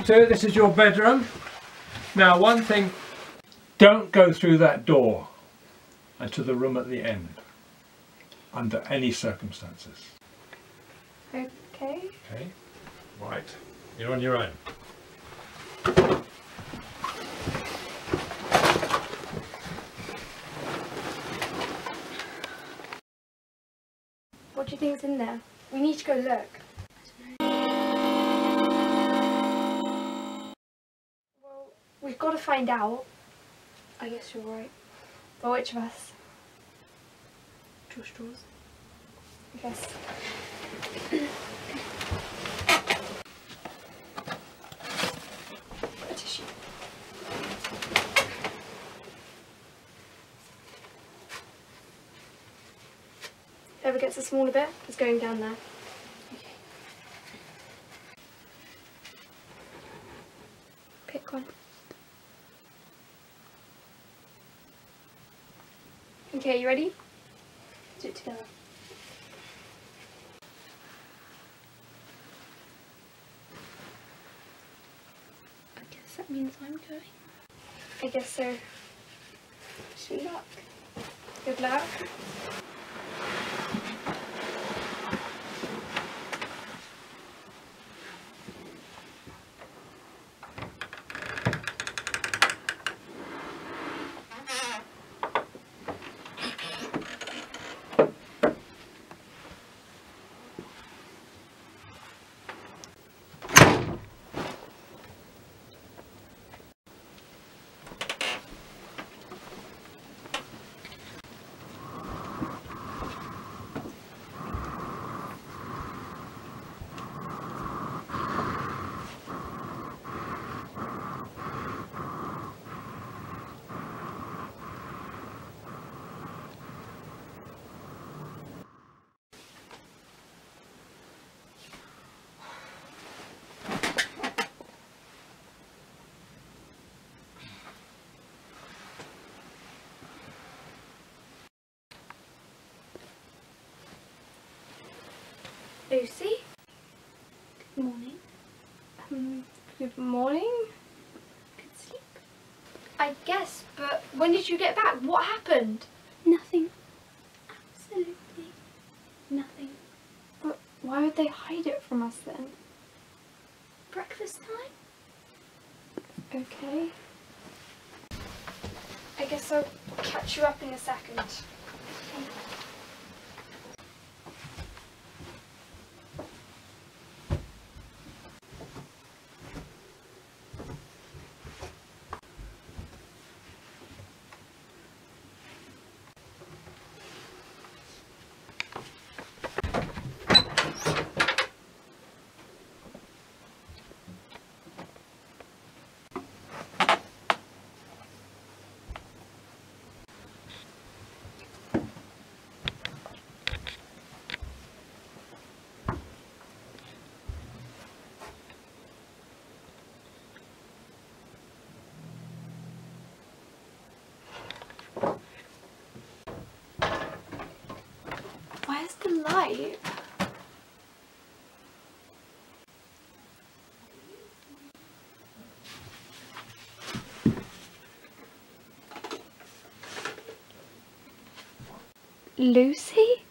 2, this is your bedroom. Now one thing, don't go through that door and to the room at the end under any circumstances. Okay. Okay, right, you're on your own. What do you think's in there? We need to go look. Well, we've got to find out. I guess you're right. But which of us? Draw straws. I guess. A tissue. Whoever gets the smaller bit is going down there. Okay. Pick one. Okay, you ready? Do it together. I guess that means I'm going. I guess so. Wish me luck. Good luck. Lucy? Good morning. Good morning? Good sleep? I guess, but when did you get back? What happened? Nothing. Absolutely nothing. But why would they hide it from us then? Breakfast time? Okay. I guess I'll catch you up in a second. Where's the light? Lucy?